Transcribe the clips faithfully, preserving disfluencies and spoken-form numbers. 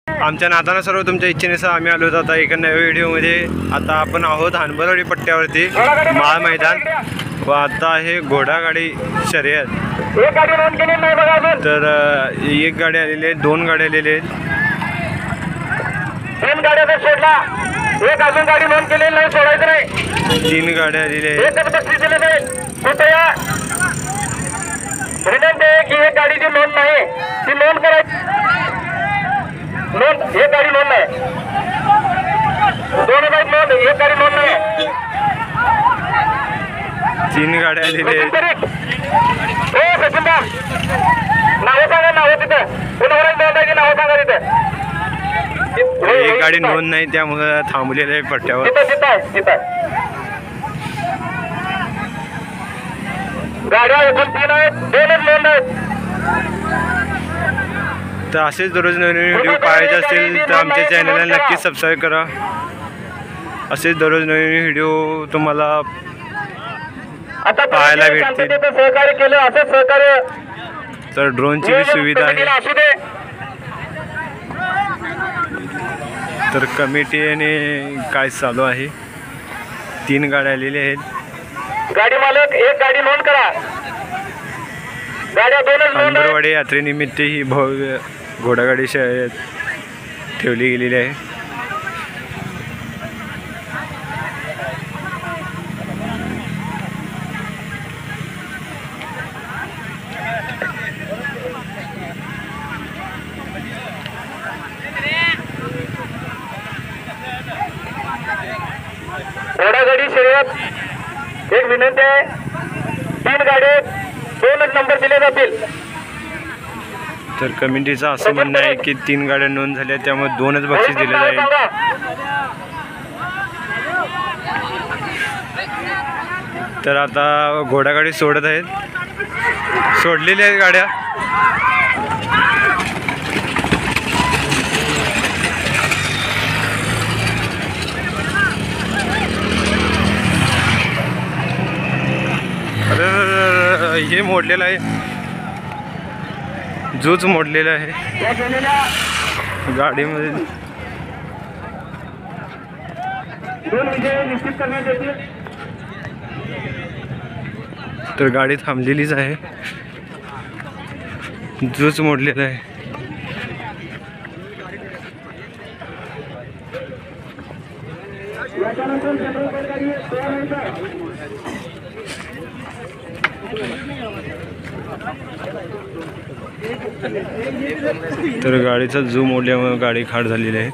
आमच्या नाताना सर्व तुमच्या इच्छेनुसार आम्ही आलो आता एका नव्या व्हिडिओमध्ये। आता आपण आहोत हनबरवाडी पट्ट्यावरती माळ मैदान व आता आहे घोडागाडी शर्यत। तर एक गाडी आलेली आहे, दोन गाड्या आलेल्या आहेत, तीन गाड्या सोडला, एक अजून गाडी नोंद केलेली नाही, सोडायचं नाही। तीन गाड्या आलेल्या आहेत। एकच बक्षीस दिले नाही कृपया विनंती आहे की एक गाडीची नोंद नाही ती नोंद करायची। नोंद एक गाडी नोंद नाही, दोन गाडी नोंद, एक गाडी नोंद नाही। तीन गाड्या आलेल्या आहेत। हो सचिनदा नाव सांगा, नाव तिथं पुन्हा नोंदायची नाव सांगा तिथं। एक गाडी नोंद नाही त्यामुळे थांबलेलं आहे पट्ट्यावर। तिथं तिथं आहे तिथं गाड्या एकूण तीन आहेत, दोनच नोंद आहेत। तर असेच दररोज नवीन व्हिडिओ पाहायचे असतील तर आमच्या चॅनलला नक्की सबस्क्राईब करा। असेच दररोज नवीन व्हिडिओ तुम्हाला पाहायला भेटतील। सहकार्य केलं असं सहकार्य तर ड्रोनची भी सुविधा आहे। असू दे तर कमिटीने काय चालू आहे, तीन गाड्या आलेल्या आहेत। गाडी मालक एक गाडी नोंद करा, गाड्या दोनच नोंद। हनबरवाडी यात्रेनिमित्त ही भव्य घोडागाडी शर्यत ठेवली गेलेली आहे। घोडागाडी शर्यत एक विनंती आहे, तीन गाडी दोनच नंबर दिले जातील। तर कमिटीचं असं म्हणणं आहे की तीन गाड्या नोंद झाल्या त्यामुळे दोनच बक्षीस दिले जाईल। तर आता घोडागाडी सोडत आहेत, सोडलेल्या आहेत गाड्या। अरे हे मोडलेलं आहे, जूच मोडलेला आहे गाडीमध्ये। दोन विजय निश्चित करण्यात येतील। तर गाडी थांबलेलीच आहे, जूच मोडलेला आहे। तर गाडीचा जू मोडल्यामुळे गाडी खाड झालेली आहे।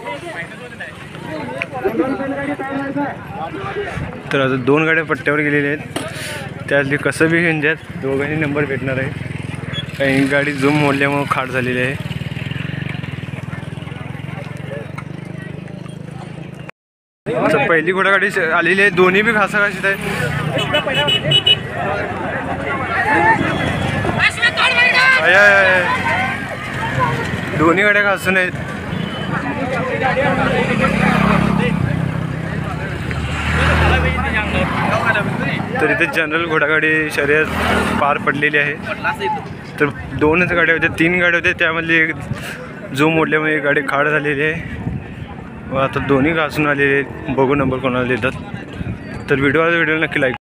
तर आता दोन गाड्या पट्ट्यावर गेलेल्या आहेत, त्यातली कसं बी घेऊन दोघांनी नंबर भेटणार आहे, काही गाडी जूम मोडल्यामुळे खाड झालेली आहे। तर पहिली घोडागाडी आलेली आहे, दोन्ही बी घासाघाशीत आहे। दोन्ही गाड्या घासून आहेत। तर इथे जनरल घोडागाडी शर्यत पार पडलेली आहे। तर दोनच गाड्या होत्या, तीन गाड्या होत्या, त्यामधली एक जो मोडल्यामुळे एक गाडी खाड झालेली आहे व आता दोन्ही घासून आलेले आहेत। बघू नंबर कोणाला देतात। तर व्हिडिओ व्हिडिओ नक्की लाईक